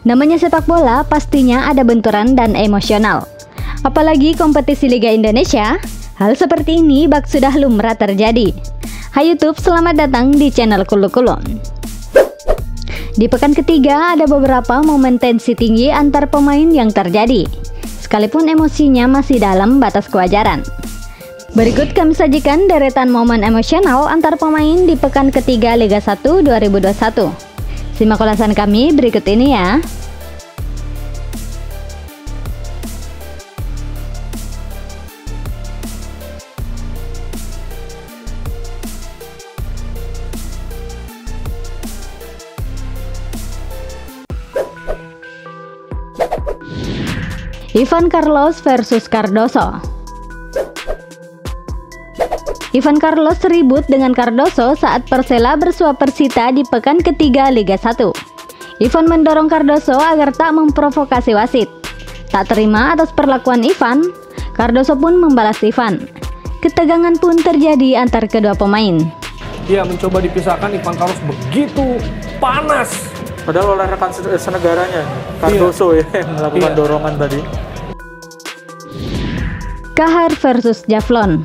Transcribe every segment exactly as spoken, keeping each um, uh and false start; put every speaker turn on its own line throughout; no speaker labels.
Namanya sepak bola, pastinya ada benturan dan emosional. Apalagi kompetisi Liga Indonesia, hal seperti ini bak sudah lumrah terjadi. Hai YouTube, selamat datang di channel Kulu Kulu. Di pekan ketiga ada beberapa momen tensi tinggi antar pemain yang terjadi, sekalipun emosinya masih dalam batas kewajaran. Berikut kami sajikan deretan momen emosional antar pemain di pekan ketiga Liga satu dua ribu dua puluh satu. Simak ulasan kami berikut ini ya. Ivan Carlos versus Cardoso. Ivan Carlos ribut dengan Cardoso saat Persela bersua Persita di pekan ketiga Liga satu. Ivan mendorong Cardoso agar tak memprovokasi wasit. Tak terima atas perlakuan Ivan, Cardoso pun membalas Ivan. Ketegangan pun terjadi antar kedua pemain.
Dia mencoba dipisahkan, Ivan Carlos begitu panas.
Padahal oleh rekan senegaranya, Cardoso iya. ya yang melakukan iya. dorongan tadi.
Kahar versus Javlon.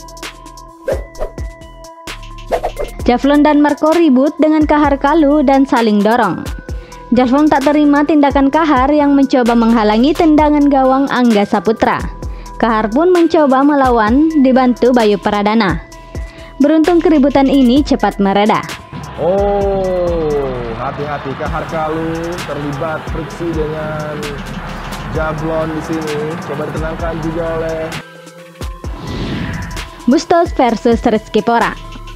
Javlon dan Marco ribut dengan Kahar Kalu dan saling dorong. Javlon tak terima tindakan Kahar yang mencoba menghalangi tendangan gawang Angga Saputra. Kahar pun mencoba melawan, dibantu Bayu Pradana. Beruntung keributan ini cepat mereda.
Oh, hati-hati, Kahar Kalu terlibat friksi dengan Javlon di sini. Coba ditenangkan juga oleh
Bustos versus Rizky Pora.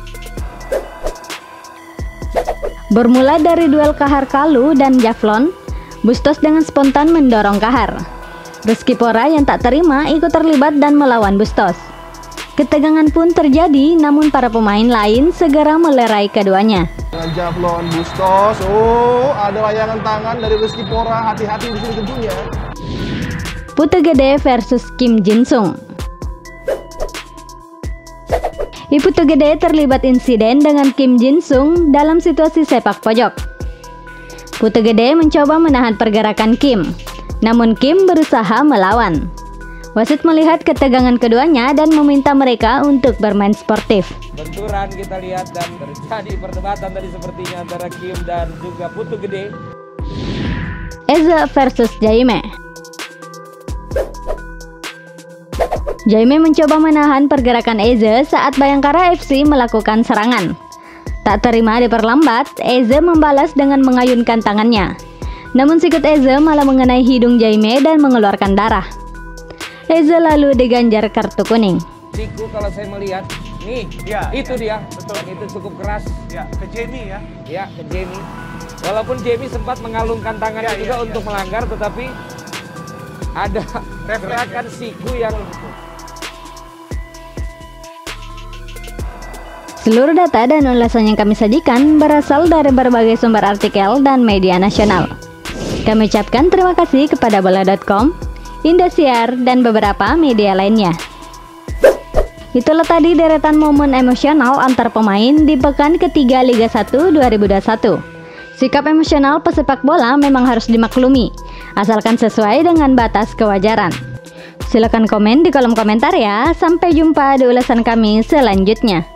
Bermula dari duel Kahar Kalu dan Javlon, Bustos dengan spontan mendorong Kahar. Rizky Pora yang tak terima ikut terlibat dan melawan Bustos. Ketegangan pun terjadi, namun para pemain lain segera melerai keduanya.
Dengan Javlon, Bustos, oh ada layangan tangan dari Rizky Pora, hati-hati di sini tentunya.
Putu Gede versus Kim Jin Sung. Putu Gede terlibat insiden dengan Kim Jin Sung dalam situasi sepak pojok. Putu Gede mencoba menahan pergerakan Kim, namun Kim berusaha melawan. Wasit melihat ketegangan keduanya dan meminta mereka untuk bermain sportif.
Benturan kita lihat dan terjadi perdebatan tadi sepertinya antara Kim dan juga Putu Gede.
Eze versus Jaime. Jaime mencoba menahan pergerakan Eze saat Bayangkara F C melakukan serangan. Tak terima diperlambat, Eze membalas dengan mengayunkan tangannya. Namun sikut Eze malah mengenai hidung Jaime dan mengeluarkan darah. Eze lalu diganjar kartu kuning.
Siku kalau saya melihat, nih, ya, itu ya, dia, betul, dan itu cukup keras. Ya, ke Jamie ya. Ya, ke Jamie. Walaupun Jamie sempat mengalungkan tangannya ya, juga ya, untuk ya. melanggar, tetapi ada gerakan siku yang.
Seluruh data dan ulasan yang kami sajikan berasal dari berbagai sumber artikel dan media nasional. Kami ucapkan terima kasih kepada bola titik com, Indosiar, dan beberapa media lainnya. Itulah tadi deretan momen emosional antar pemain di pekan ketiga Liga satu dua ribu dua puluh satu. Sikap emosional pesepak bola memang harus dimaklumi, asalkan sesuai dengan batas kewajaran. Silakan komen di kolom komentar ya. Sampai jumpa di ulasan kami selanjutnya.